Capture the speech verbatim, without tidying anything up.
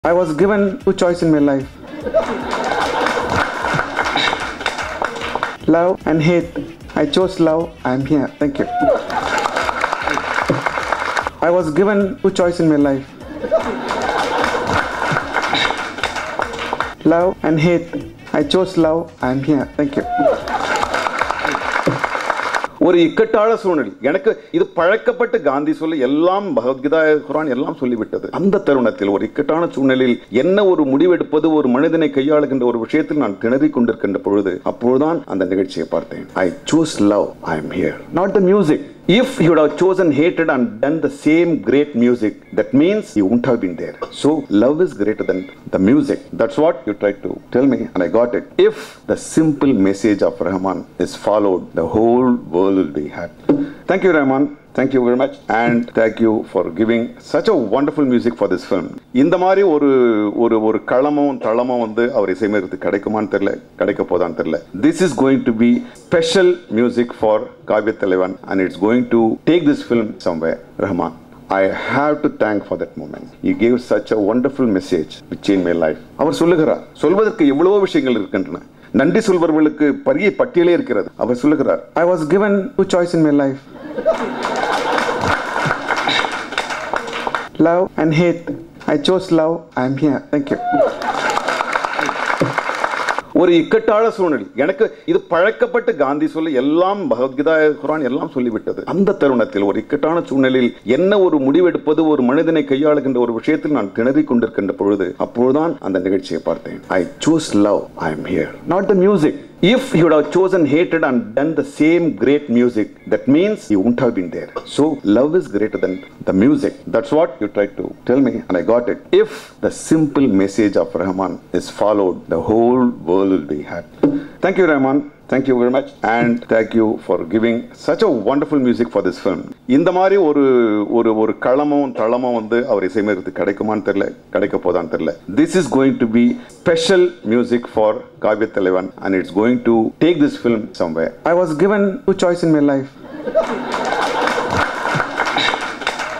I was given two choices in my life. Love and hate. I chose love. I am here. Thank you. I was given two choices in my life. Love and hate. I chose love. I am here. Thank you. ஒரு இக்கட்டான சூழ்நிலை எனக்கு இது பழக்கப்பட்ட காந்தி சொல்ல எல்லாம் பகவத்கீதா குர்ஆன் எல்லாம் சொல்லிவிட்டது. அந்த தருணத்தில் ஒரு இக்கட்டான சூழ்நிலையில் என்ன ஒரு முடிவெடுப்பது ஒரு மனிதனை கையாளுகின்ற ஒரு விஷயத்தில் நான் திணறிக் கொண்டிருக்கின்ற பொழுது அப்போதுதான் அந்த நிகழ்ச்சியை பார்த்தேன். I chose love. I am here. Not the music. If you would have chosen hatred and done the same great music, that means you wouldn't have been there. So love is greater than the music. That's what you tried to tell me, and I got it. If the simple message of Rahman is followed, the whole world will be happy. Thank you, Rahman. Thank you very much, and thank you for giving such a wonderful music for this film. இந்த மாதிரி ஒரு ஒரு ஒரு களமும் தளமும் வந்து அவர் இசையமைக்கிறது கிடைக்குமான்னு தெரியல, கிடைக்க போதான்னு தெரியல. This is going to be special music for காவிய தலைவன், and it's going to take this film somewhere. Rahman, I have to thank for that moment. He gave such a wonderful message which changed my life. அவர் சொல்லுகிறார், சொல்வதற்கு எவ்வளவோ விஷயங்கள் இருக்கின்றன. நன்றி சொல்வர்களுக்கு பெரிய பட்டியலே இருக்கிறது. அவர் சொல்லுகிறார், I was given two choices in my life. Love and hate. I chose love. I am here. Thank you. ஒரு இக்கட்டான சூழ்நிலை எனக்கு இது பழக்கப்பட்ட காந்தி சொல்ல எல்லாம் பகவத்கீதா குர்ஆன் எல்லாம் சொல்லிவிட்டது. அந்த தருணத்தில் ஒரு இக்கட்டான சூழ்நிலையில் என்ன ஒரு முடிவெடுப்பது ஒரு மனிதனை கையாளுகின்ற ஒரு விஷயத்தில் நான் திணறிக் கொண்டிருக்கின்ற பொழுது அப்போதுதான் அந்த நிகழ்ச்சியை பார்த்தேன். I chose love. I am here. Not the music. If you would have chosen hatred and done the same great music, that means you wouldn't have been there. So love is greater than the music. That's what you tried to tell me, and I got it. If the simple message of Rahman is followed, the whole world will be happy. Thank you, Rahman. Thank you very much, and thank you for giving such a wonderful music for this film. இந்த மாதிரி ஒரு ஒரு ஒரு களமும் தளமும் வந்து அவர் இசையமைக்கிறது கிடைக்குமான்னு தெரியல, கிடைக்க போதான்னு தெரியல. This is going to be special music for காவிய தலைவன், and it's going to take this film somewhere. I was given two choices in my life.